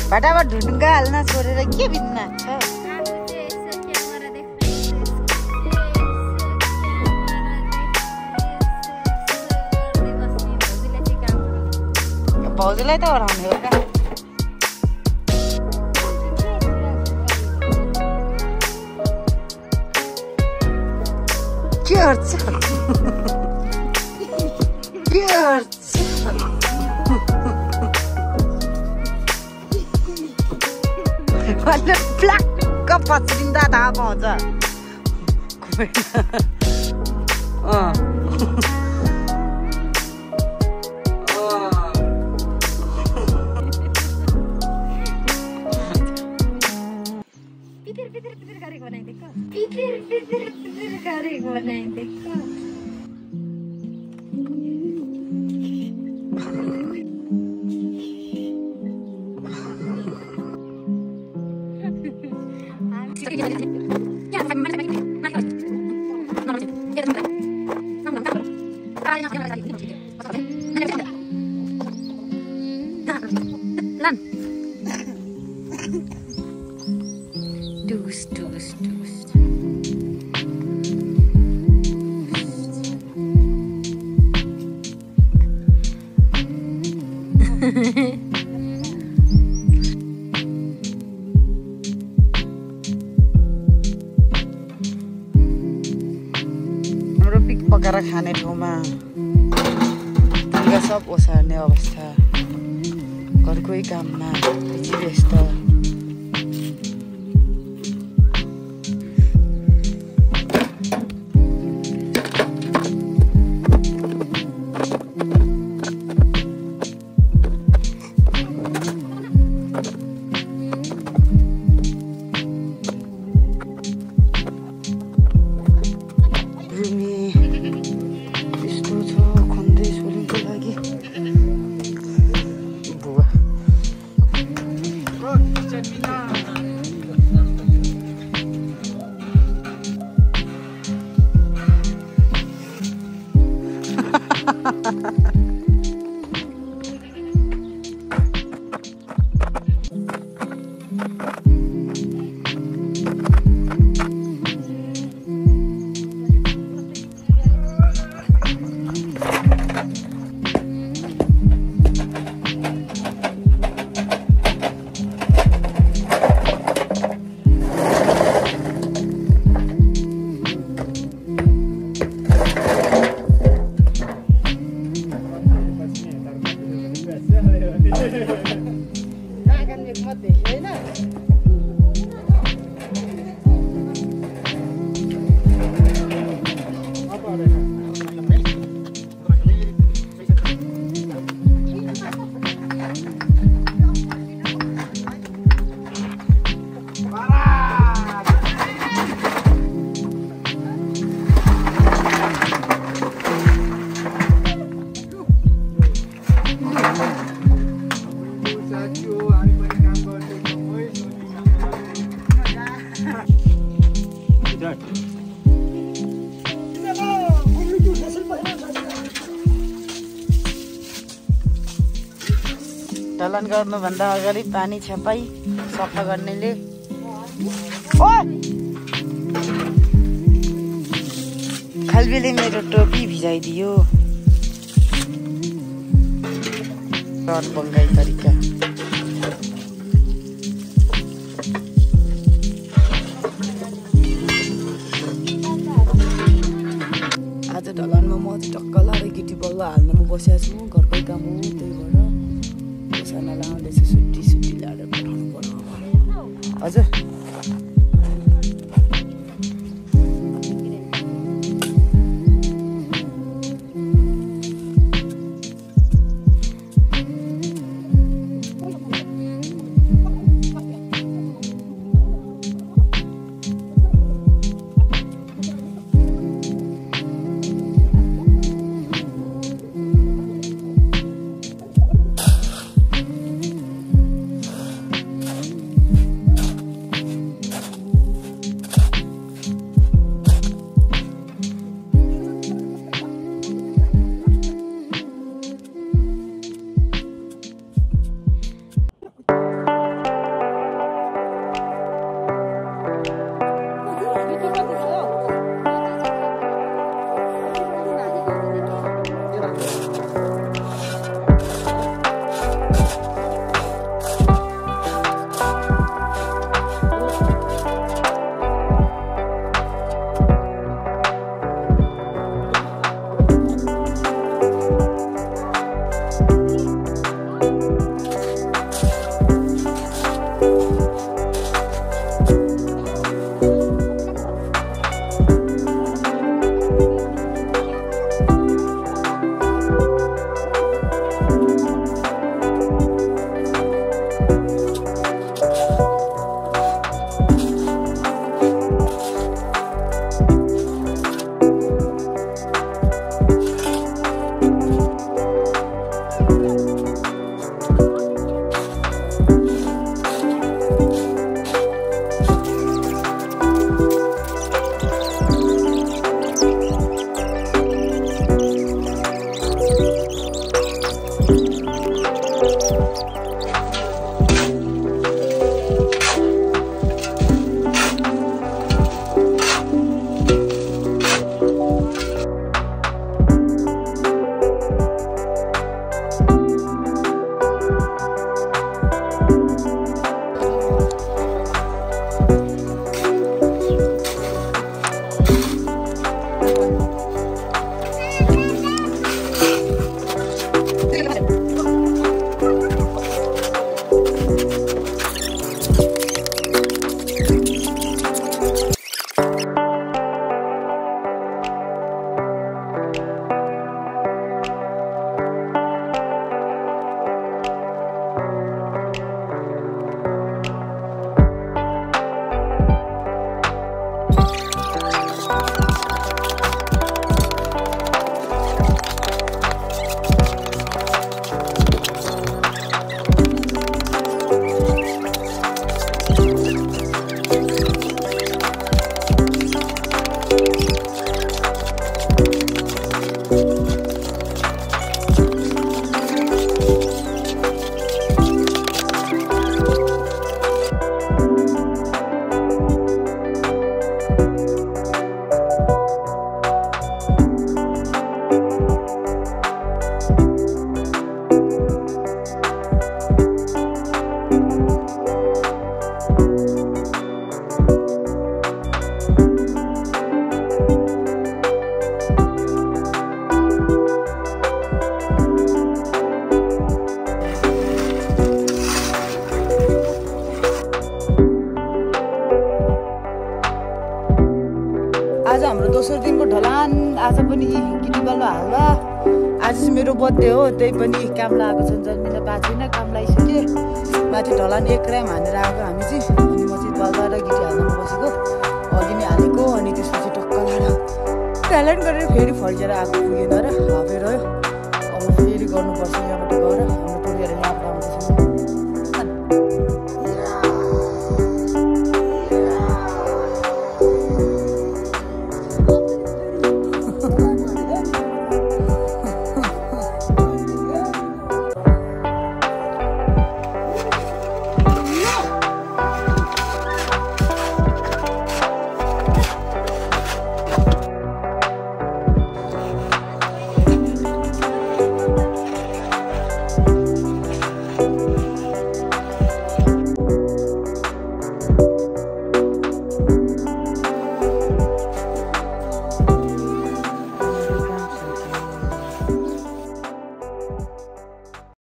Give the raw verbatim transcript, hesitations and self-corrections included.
फटाफट ढुङ्गा हाल्न छोडेर के बित्न छ भाउजूलाई त हराउने हो क्या के गर्छ के गर्छ अहिले प्लाक्क पच्रिँदा थाहा पाउँछ अँ पितिर पितिर पितिर गरेको बनाइदिएको पितिर पितिर पितिर गरेको बनाइदिएको Dus, dus, dus. हाम्रो पिक पकाएर खाने ठाउँमा ढुङ्गा सब ओसार्ने अवस्था घरकै काममा बेसी व्यस्त ढलन गर्नुभन्दा अगाडि पानी छ्यापाई सफा गर्नेले खल्बीले मेरो टोपी भिजाइदियो रड बङ्गाई तरिका आज ढलनमा म टक्क लाएर गिटी बल्ल हाल्नमा बसेको छु घरकै काम हो त्यही भएर साना लाउँदैछ सुट्टी सुट्टी ल्याएर पठाउनु पर्यो हजुर आज हाम्रो दोस्रो दिनको ढलान। आज पनि गिटी बल्ल हाल्दा आज चाहिँ मेरो बर्थडे हो, त्यही पनि कामला आएको छ, जन्मिन पाएको छैन, कामला आइसके माथि ढलान एक राम हानेर आएको हामी चाहिँ। अनि म चाहिँ बल्ल र गिटी हाल्नमा बसेको, अघि नै हालेको। अनि त्यसपछि टक्क लाएर ट्यालेन्ट गरेर फेरि फर्केर आएको, पुगेन र हाफै रह्यो। अब फेरि गर्नुपर्छ यहाँबाट गएर, हाम्रो टोलीहरू यहाँबाट आउँदैछ।